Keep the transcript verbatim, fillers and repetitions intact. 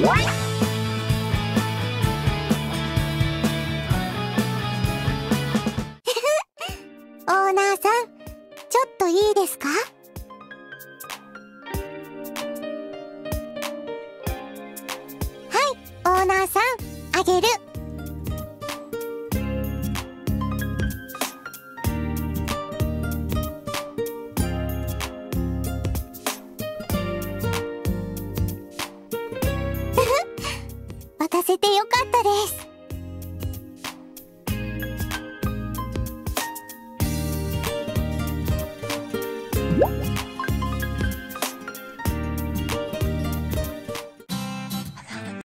オーナーさん、ちょっといいですか？はい、オーナーさん、あげる。